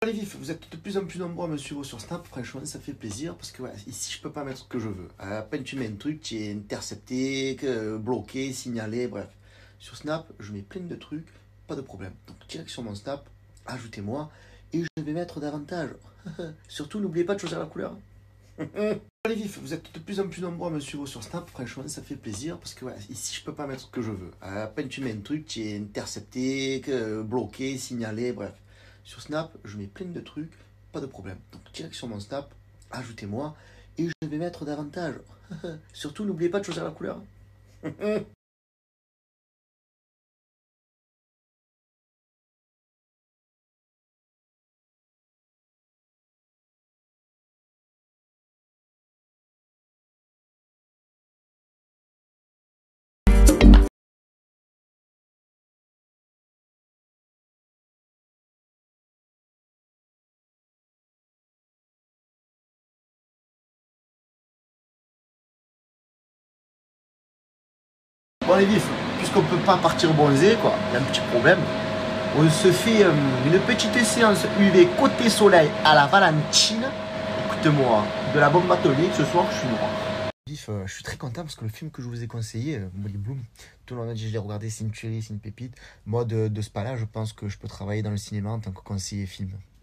Allez vif, vous êtes de plus en plus nombreux à me suivre sur Snap, franchement ça fait plaisir parce que voilà, ici je peux pas mettre ce que je veux. À peine tu mets un truc, tu es intercepté, bloqué, signalé, bref. Sur Snap, je mets plein de trucs, pas de problème. Donc direct sur mon Snap, ajoutez-moi et je vais mettre davantage. Surtout n'oubliez pas de choisir la couleur. Allez vif, vous êtes de plus en plus nombreux à me suivre sur Snap, franchement ça fait plaisir parce que voilà, ici je peux pas mettre ce que je veux. À peine tu mets un truc, tu es intercepté, bloqué, signalé, bref. Sur Snap, je mets plein de trucs, pas de problème. Donc direct sur mon Snap, ajoutez-moi et je vais mettre davantage. Surtout n'oubliez pas de choisir la couleur. Bon les vifs, puisqu'on peut pas partir bronzer, quoi, il y a un petit problème. On se fait une petite séance UV côté soleil à la Valentine. Écoute-moi, de la bombe atomique, ce soir je suis noir. Vif, je suis très content parce que le film que je vous ai conseillé, Molly Bloom, tout le monde a dit je l'ai regardé, c'est une tuerie, c'est une pépite. Moi de ce pas-là, je pense que je peux travailler dans le cinéma en tant que conseiller film.